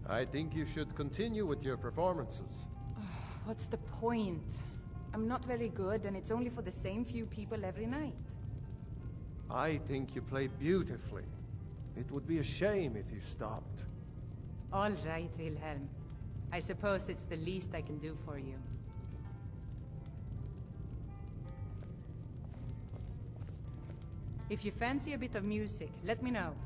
I think you should continue with your performances. What's the point? I'm not very good, and it's only for the same few people every night. I think you play beautifully. It would be a shame if you stopped. All right, Wilhelm. I suppose it's the least I can do for you. If you fancy a bit of music, let me know.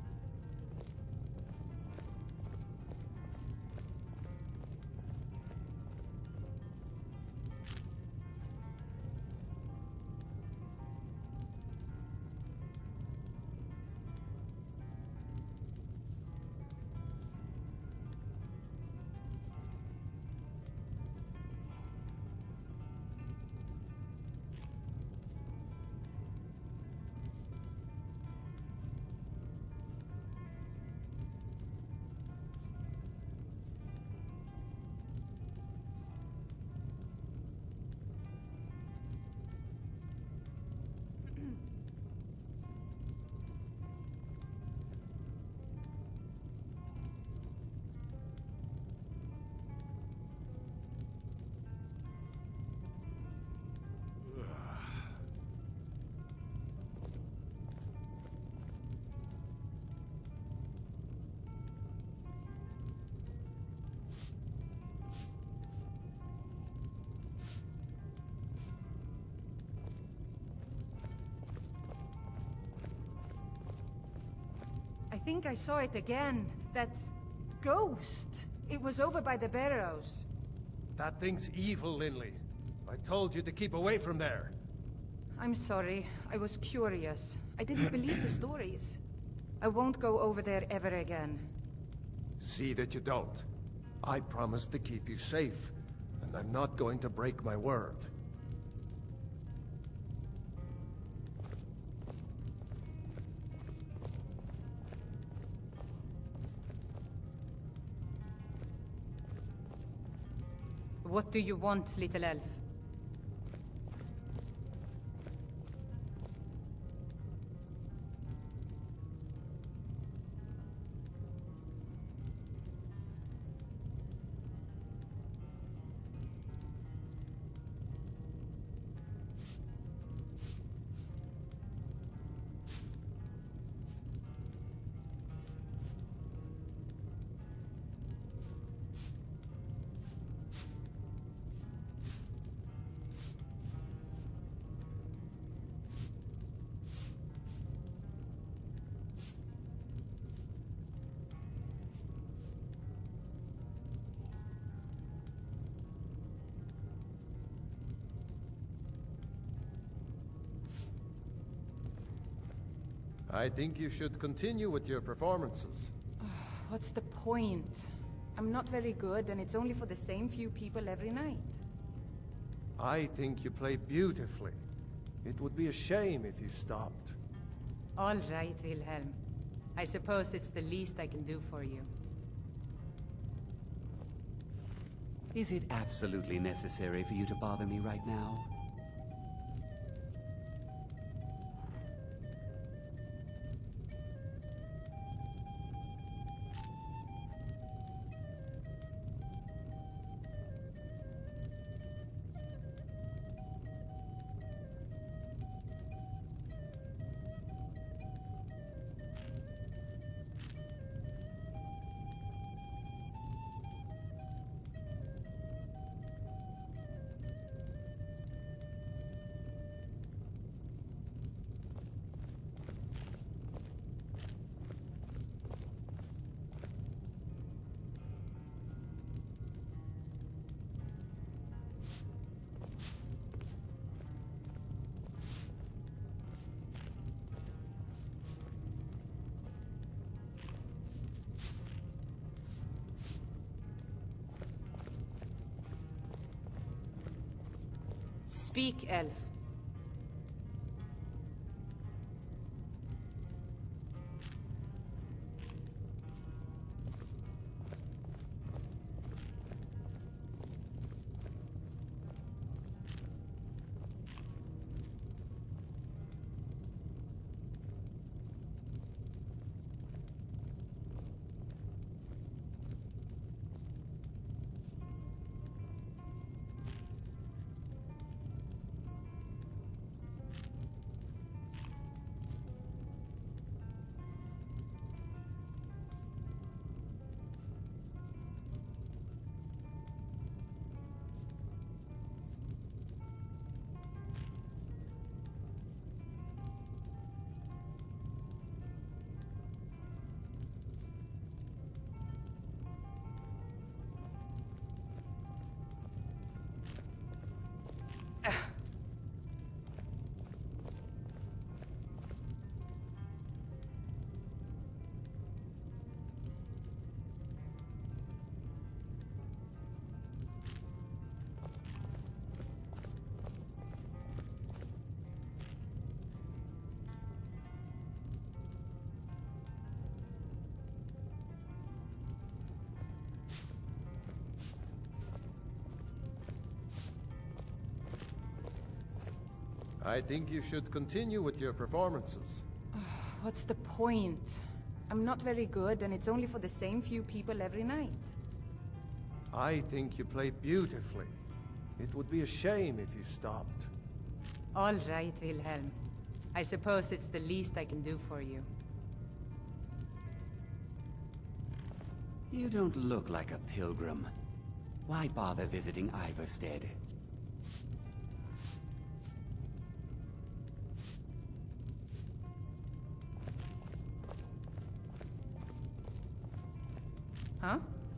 I think I saw it again. That ghost. It was over by the barrows. That thing's evil, Linley. I told you to keep away from there. I'm sorry. I was curious. I didn't believe the stories. I won't go over there ever again. See that you don't. I promised to keep you safe, and I'm not going to break my word. What do you want, little elf? I think you should continue with your performances. What's the point? I'm not very good, and it's only for the same few people every night. I think you play beautifully. It would be a shame if you stopped. All right, Wilhelm. I suppose it's the least I can do for you. Is it absolutely necessary for you to bother me right now? Speak, elf. I think you should continue with your performances. What's the point? I'm not very good, and it's only for the same few people every night. I think you play beautifully. It would be a shame if you stopped. All right, Wilhelm. I suppose it's the least I can do for you. You don't look like a pilgrim. Why bother visiting Ivarstead? Huh?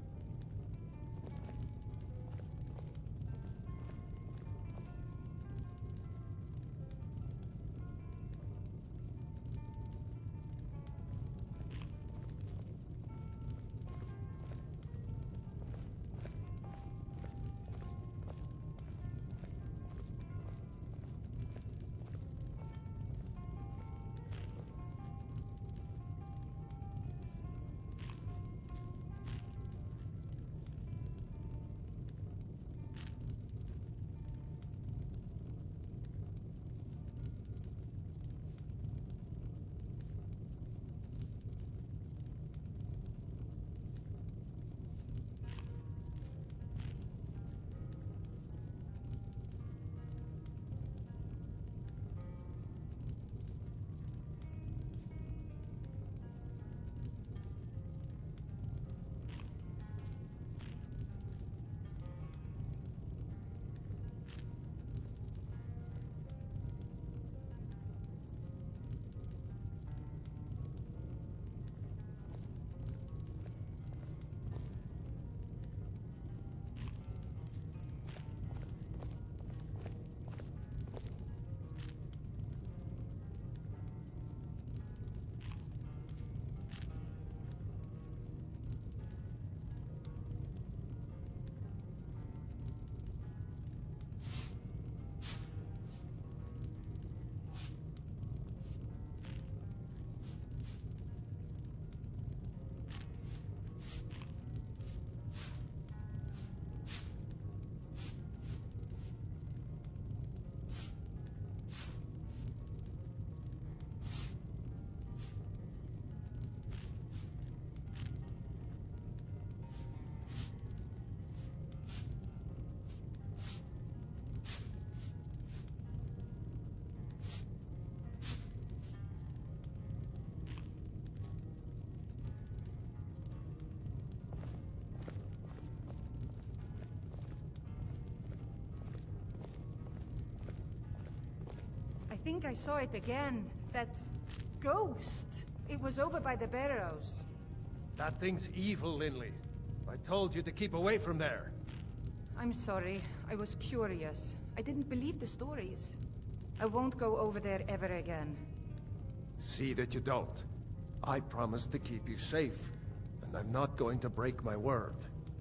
I think I saw it again. That ghost. It was over by the barrows. That thing's evil, Linley. I told you to keep away from there. I'm sorry. I was curious. I didn't believe the stories. I won't go over there ever again. See that you don't. I promised to keep you safe, and I'm not going to break my word.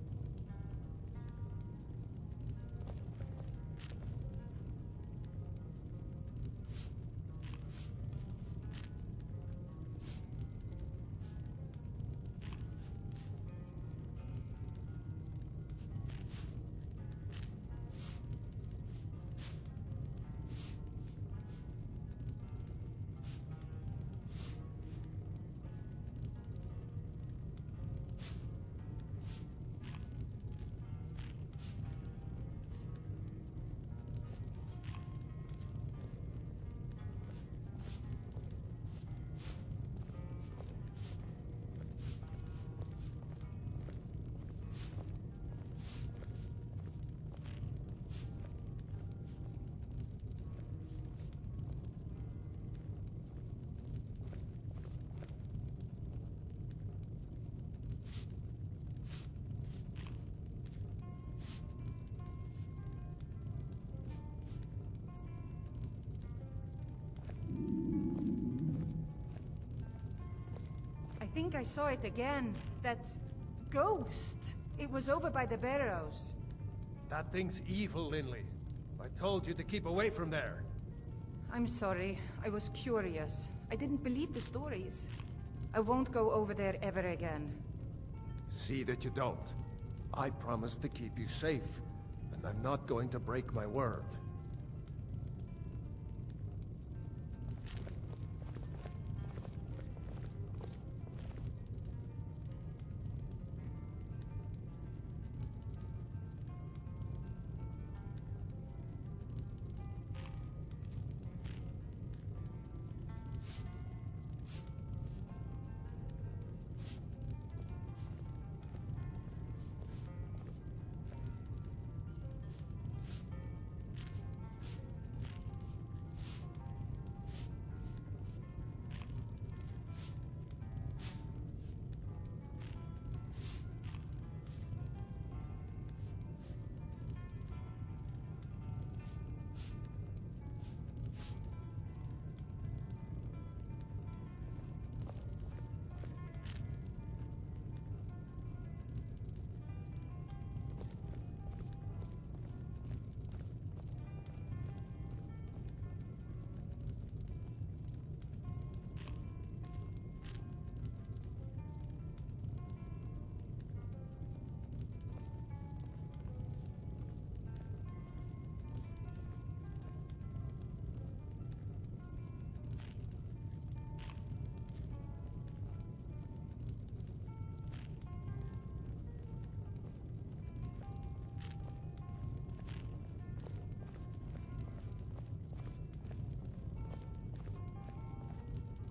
I think I saw it again. That ghost. It was over by the barrows. That thing's evil, Linley. I told you to keep away from there. I'm sorry. I was curious. I didn't believe the stories. I won't go over there ever again. See that you don't. I promised to keep you safe, and I'm not going to break my word.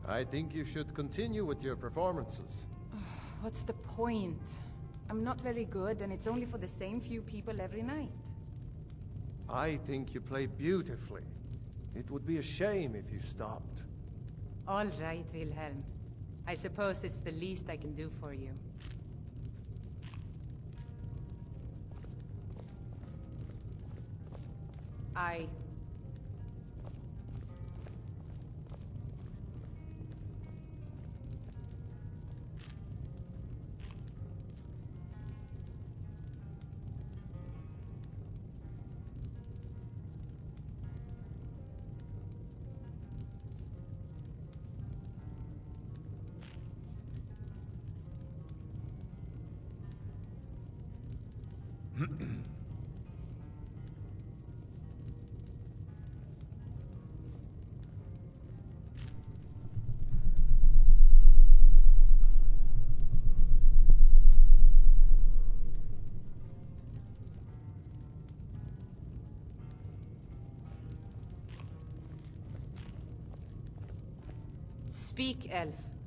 I think you should continue with your performances. What's the point? I'm not very good, and it's only for the same few people every night. I think you play beautifully. It would be a shame if you stopped. All right, Wilhelm. I suppose it's the least I can do for you. I... Speak, elf.